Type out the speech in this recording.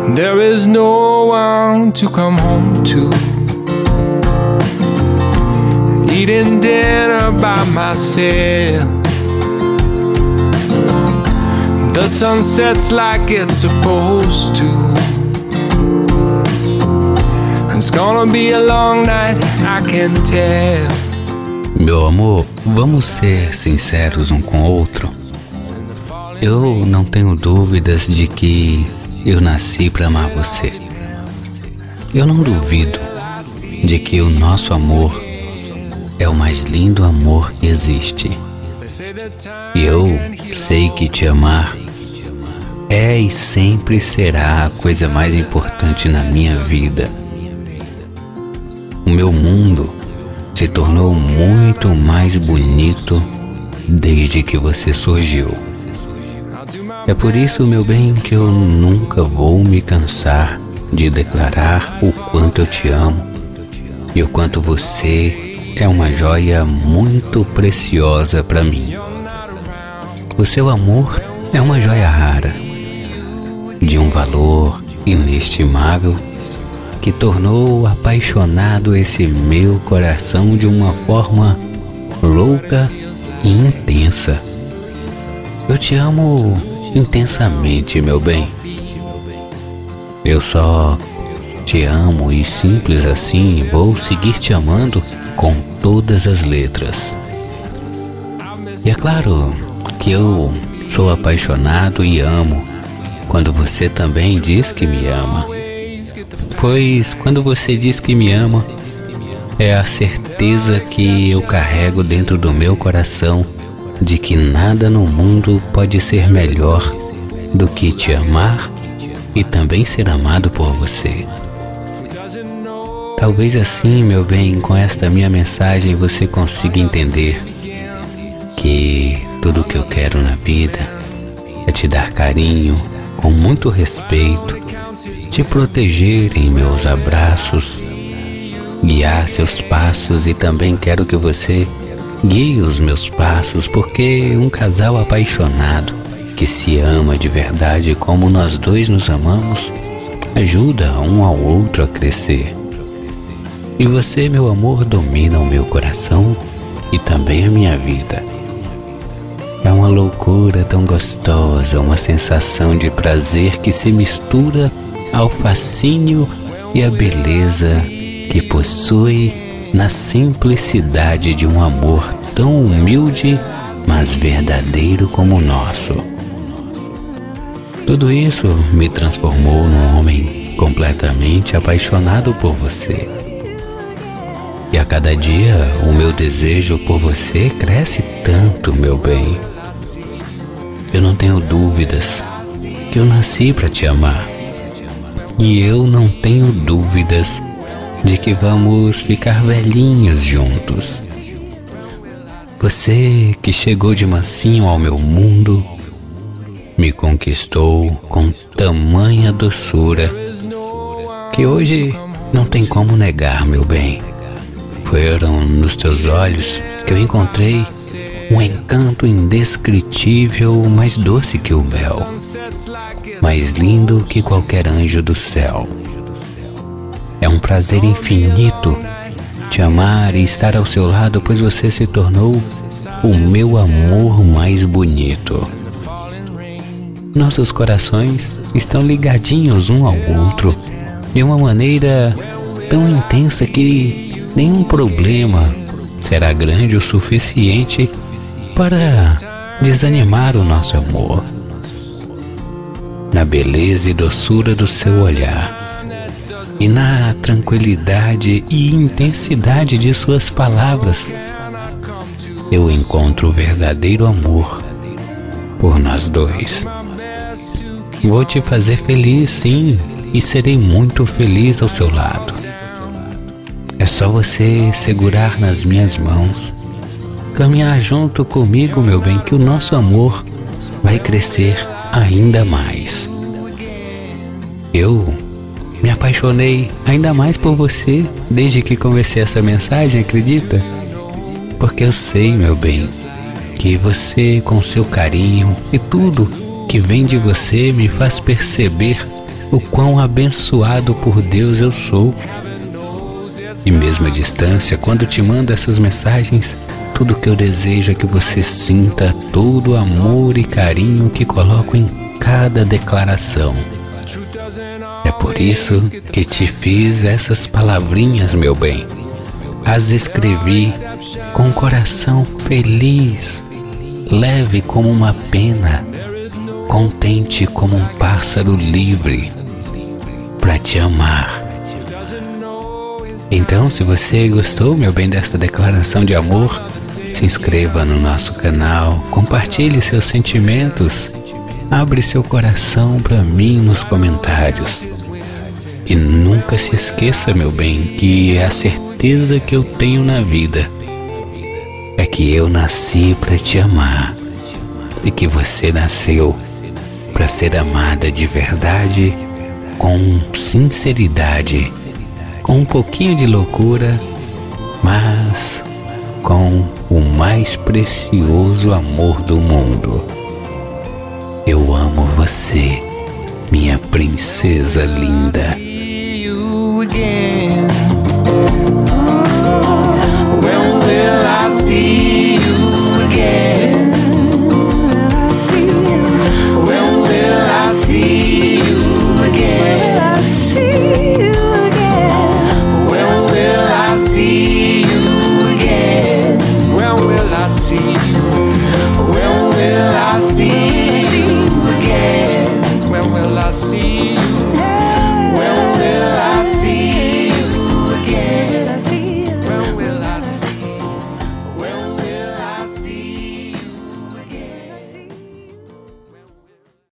There is no one to come home to. Eating dinner by myself. The sun sets like it's supposed to. It's gonna be a long night, I can tell. Meu amor, vamos ser sinceros um com o outro. Eu não tenho dúvidas de que eu nasci para amar você. Eu não duvido de que o nosso amor é o mais lindo amor que existe. E eu sei que te amar é e sempre será a coisa mais importante na minha vida. O meu mundo se tornou muito mais bonito desde que você surgiu. É por isso, meu bem, que eu nunca vou me cansar de declarar o quanto eu te amo e o quanto você é uma joia muito preciosa para mim. O seu amor é uma joia rara, de um valor inestimável, que tornou apaixonado esse meu coração de uma forma louca e intensa. Eu te amo intensamente, meu bem. Eu só te amo e simples assim vou seguir te amando com todas as letras. E é claro que eu sou apaixonado e amo quando você também diz que me ama. Pois quando você diz que me ama, é a certeza que eu carrego dentro do meu coração de que nada no mundo pode ser melhor do que te amar e também ser amado por você. Talvez assim, meu bem, com esta minha mensagem você consiga entender que tudo que eu quero na vida é te dar carinho, com muito respeito, te proteger em meus abraços, guiar seus passos, e também quero que você guie os meus passos, porque um casal apaixonado que se ama de verdade como nós dois nos amamos ajuda um ao outro a crescer. E você, meu amor, domina o meu coração e também a minha vida. É uma loucura tão gostosa, uma sensação de prazer que se mistura ao fascínio e à beleza que possui na simplicidade de um amor tão humilde, mas verdadeiro como o nosso. Tudo isso me transformou num homem completamente apaixonado por você. E a cada dia o meu desejo por você cresce tanto, meu bem. Eu não tenho dúvidas que eu nasci para te amar. E eu não tenho dúvidas de que vamos ficar velhinhos juntos. Você que chegou de mansinho ao meu mundo, me conquistou com tamanha doçura, que hoje não tem como negar, meu bem. Foram nos teus olhos que eu encontrei um encanto indescritível, mais doce que o mel, mais lindo que qualquer anjo do céu. É um prazer infinito te amar e estar ao seu lado, pois você se tornou o meu amor mais bonito. Nossos corações estão ligadinhos um ao outro de uma maneira tão intensa que nenhum problema será grande o suficiente para desanimar o nosso amor. Na beleza e doçura do seu olhar, e na tranquilidade e intensidade de suas palavras, eu encontro o verdadeiro amor por nós dois. Vou te fazer feliz, sim, e serei muito feliz ao seu lado. É só você segurar nas minhas mãos, caminhar junto comigo, meu bem, que o nosso amor vai crescer ainda mais. Eu me apaixonei ainda mais por você desde que comecei essa mensagem, acredita? Porque eu sei, meu bem, que você, com seu carinho e tudo que vem de você, me faz perceber o quão abençoado por Deus eu sou. E mesmo à distância, quando te mando essas mensagens, tudo que eu desejo é que você sinta todo o amor e carinho que coloco em cada declaração. É por isso que te fiz essas palavrinhas, meu bem. As escrevi com o coração feliz, leve como uma pena, contente como um pássaro livre, para te amar. Então, se você gostou, meu bem, desta declaração de amor, se inscreva no nosso canal, compartilhe seus sentimentos, abre seu coração para mim nos comentários. E nunca se esqueça, meu bem, que a certeza que eu tenho na vida é que eu nasci para te amar e que você nasceu para ser amada de verdade, com sinceridade, com um pouquinho de loucura, mas com o mais precioso amor do mundo. Eu amo você, minha princesa linda.